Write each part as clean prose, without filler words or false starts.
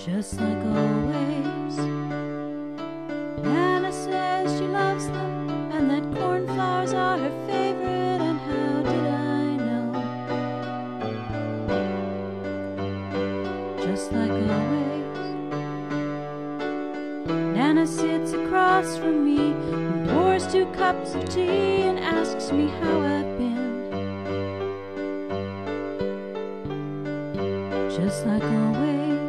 just like always. Nana says she loves them and that cornflowers are her favorite, and how did I know? Just like always. Nana sits across from me and pours 2 cups of tea and asks me how I've been. Just like always.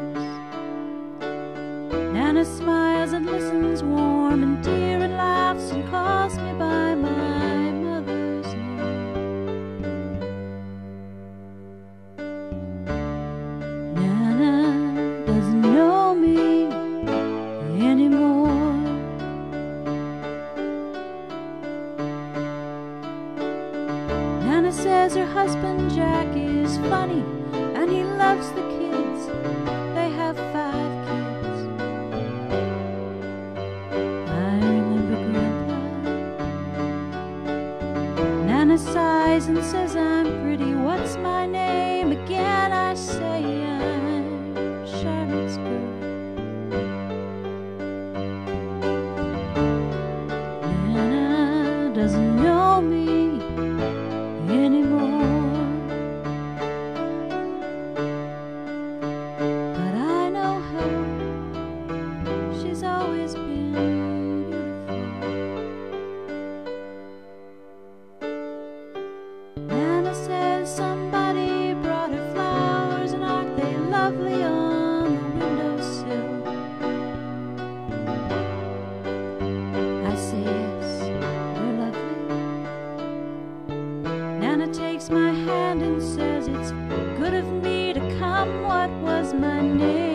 Nana smiles and listens warm and dear and laughs and calls me by my mother's name. Nana doesn't know me anymore. Nana says her husband Jack is funny and he loves the kids. They have 5 kids. I remember Grampa. Nana sighs and says I'm pretty. What's my name again? I say I'm Charlotte's girl. Nana doesn't know me anymore. She's always been beautiful. Nana says somebody brought her flowers, and aren't they lovely on the windowsill? I say yes, they're lovely. Nana takes my hand and says it's good of me to come. What was my name?